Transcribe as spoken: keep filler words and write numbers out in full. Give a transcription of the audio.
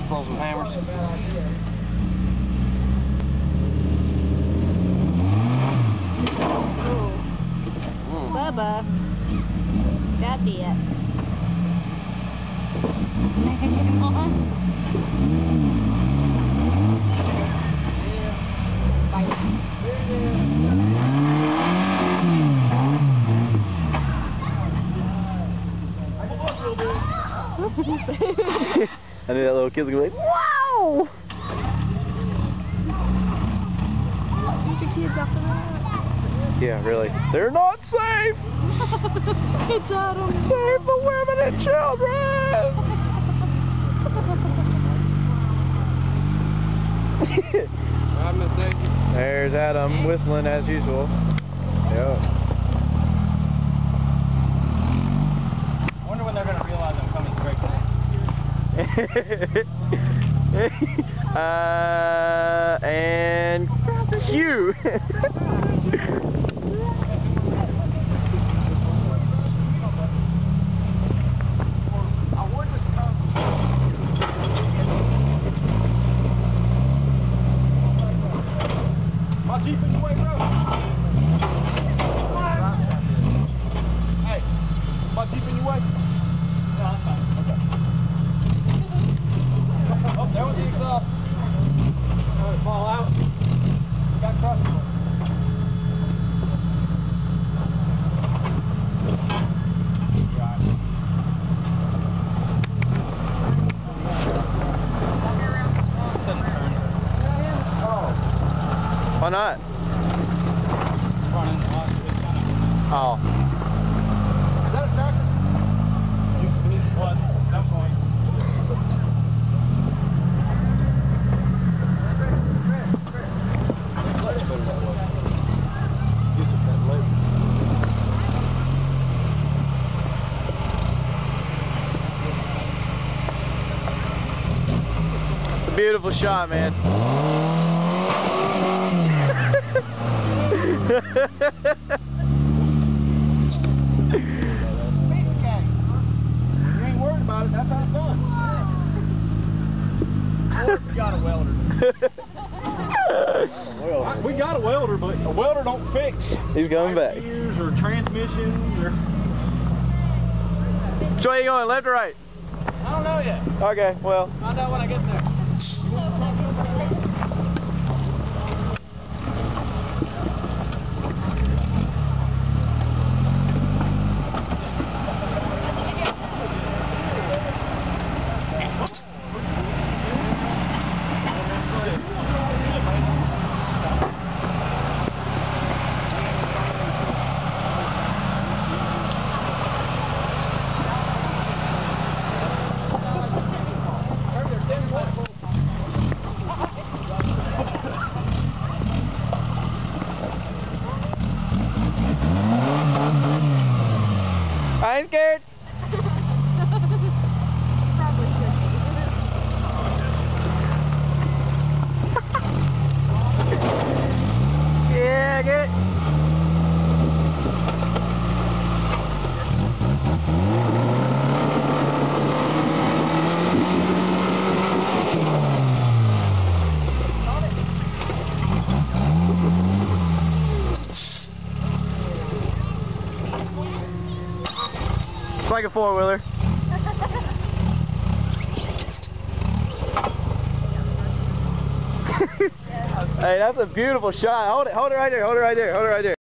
throw some hammers. Ooh. Bubba. Got it. I knew that little kid's gonna be like, wow! Keep the kids off the road. Yeah, really. They're not safe! It's Adam. Save the women and children! Right, Miss Daisy? There's Adam whistling as usual. Yep. I wonder when they're going to realize I'm coming straight to them. uh, and cue. My Jeep in the way, bro. Hey, my Jeep in your way? No, that's fine. Okay. Oh, there was the exhaust. Oh, it fall out. Got crushed. Why not? Oh. Is that a tractor? What? No point. It's a beautiful shot, man. You ain't worried about it, that's how it's done. Or we got a welder. We got a welder, but a welder don't fix. He's coming back. Gears or transmissions or... Which way are you going, left or right? I don't know yet. Okay, well. Find out when I get there. I ain't scared. Probably should be. Yeah, get it. It's like a four-wheeler. Hey, that's a beautiful shot. Hold it, hold it right there, hold it right there, hold it right there.